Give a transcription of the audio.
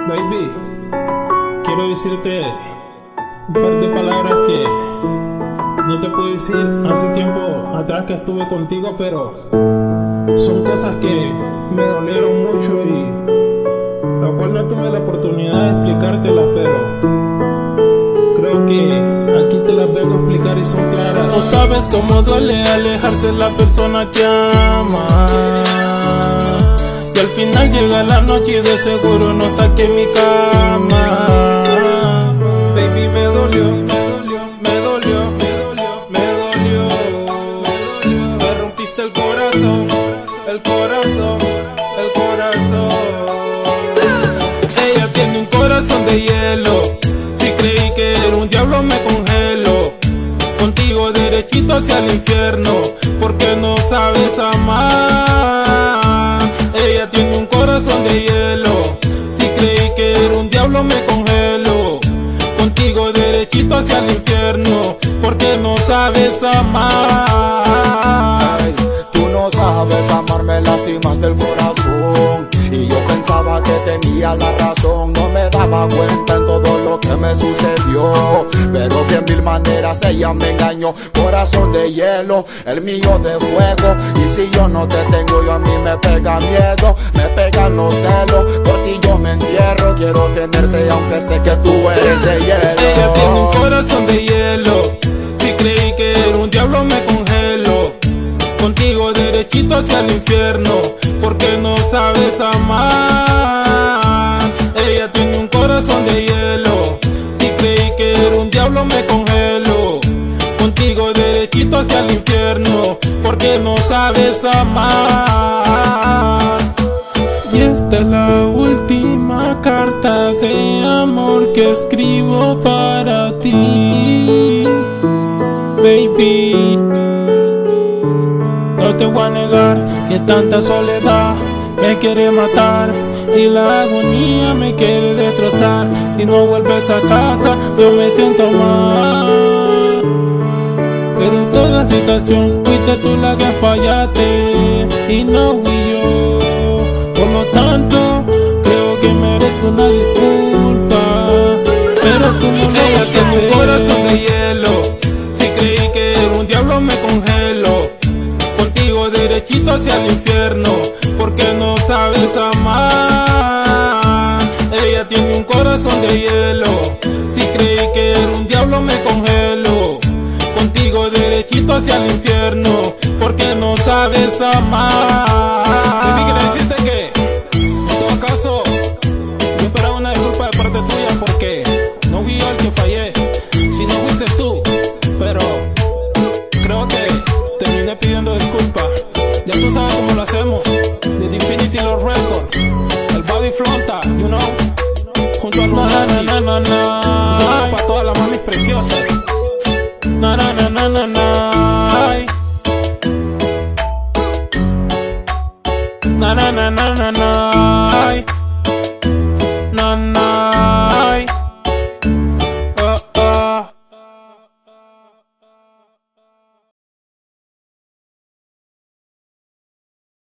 Baby, quiero decirte un par de palabras que no te puedo decir hace tiempo atrás que estuve contigo, pero son cosas que me dolieron mucho y la cual no tuve la oportunidad de explicártelas, pero creo que aquí te las vengo a explicar y son claras. No sabes cómo duele alejarse de la persona que amas, y al final llega la noche y de seguro no está aquí en mi cama. Baby, me dolió, me dolió, me dolió, me dolió, me dolió. Me rompiste el corazón, el corazón, el corazón. Ella tiene un corazón de hielo. Si creí que era un diablo me congelo. Contigo derechito hacia el infierno, porque no sabes amar. Ella tiene un corazón de hielo. Si creí que era un diablo me congelo. Contigo derechito hacia el infierno, porque no sabes amar. Ay, tú no sabes amar, me lastimaste el corazón. Y yo pensaba que tenía la razón. No me daba cuenta en todo lo que me sucedió, pero de mil maneras ella me engañó. Corazón de hielo, el mío de fuego. Y si yo no te tengo, yo a mí me pega miedo, me pegan los celos. Por ti yo me entierro, quiero tenerte aunque sé que tú eres de hielo. Ella tiene un corazón de hielo. Si creí que era un diablo me congelo. Contigo derechito hacia el infierno, porque no sabes amar. Ella tiene un corazón de hielo. Si creí que era un diablo me congelo. Contigo derechito hacia el infierno, porque no sabes amar. Y esta es la última carta de amor que escribo para ti, baby. No te voy a negar que tanta soledad me quiere matar y la agonía me quiere destrozar. Y no vuelves a casa, yo me siento mal. Pero en toda situación fuiste tú la que fallaste y no fui yo. Por lo tanto, creo que merezco una disculpa, pero tú no me vas a hacer. Un corazón de hielo. Si creí que era un diablo me congelo. Contigo derechito hacia el infierno, porque no sabes amar. Ella tiene un corazón de hielo. Si creí que era un diablo me congelo. Contigo derechito hacia el infierno, porque no sabes amar. Baby, quiero decirte que en todo caso yo esperaba una disculpa de parte tuya, porque no fui yo el que fallé, si no fuiste tú. Pero creo que terminé pidiendo disculpas. Ya tú sabes cómo lo hacemos, de Infinity Los Records, el Bobby Flonta, you know, junto a los Nazi. Un saludo para todas las mamis preciosas. Na na na na na na. Na na na na na na. Na na.